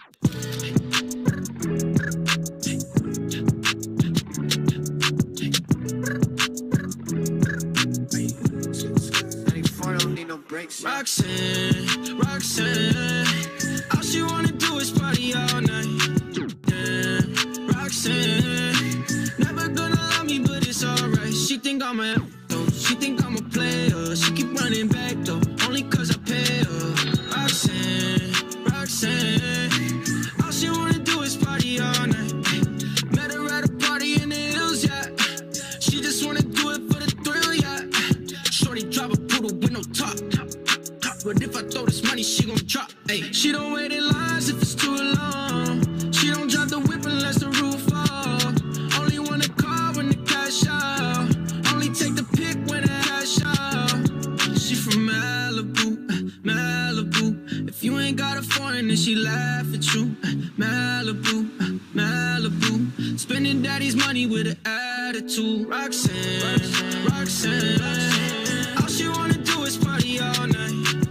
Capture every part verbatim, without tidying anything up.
Roxanne, Roxanne, all she wanna do is party all night. Damn, Roxanne, never gonna love me, but it's alright. She think I'm a though, she think I'm a player. She keep running back though, only cause I pay her. Roxanne, Roxanne, all she wanna do is party all night. Met her at a party in the hills, yeah. She just wanna do it for the thrill, yeah. Shorty drive a poodle with no top. But if I throw this money, she gon' drop. Ay. She don't wait in lines if it's too long. She don't drive the whip unless the roof off. Only want a car when the cash out. Only take the pic when the cash out. She from Malibu, Malibu. If you ain't got a foreign, then she laugh at you. Malibu, Malibu. Spending daddy's money with an attitude. Roxanne, Roxanne, Roxanne. All she wanna do is party all night.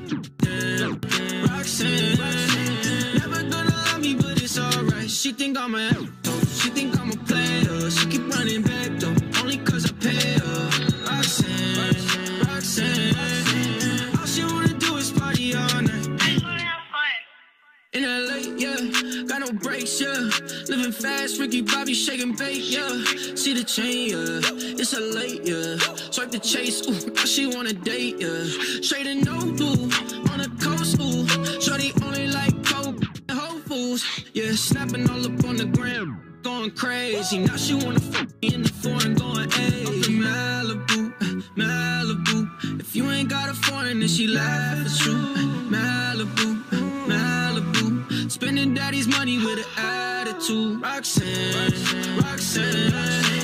Roxanne, never gonna love me, but it's alright. She think I'm a though, she think I'm a player. She keep running back though, only cause I pay her. Roxanne, Roxanne, all she wanna do is party all night. I just wanna have fun. In L A, yeah, got no brakes, yeah. Living fast, Ricky Bobby shaking bait, yeah. See the chain, yeah, it's a late, yeah. Swipe the chase, ooh, now she wanna date, yeah. Straight and no blue, on the coast, ooh. Shorty only like Coke and Whole Foods, yeah. Snapping all up on the gram, going crazy. Now she wanna fuck me in the foreign, going hey. Up in Malibu, Malibu. If you ain't got a foreign, then she laugh at you. Malibu, Malibu. Spending daddy's money with an attitude. Roxanne, Roxanne.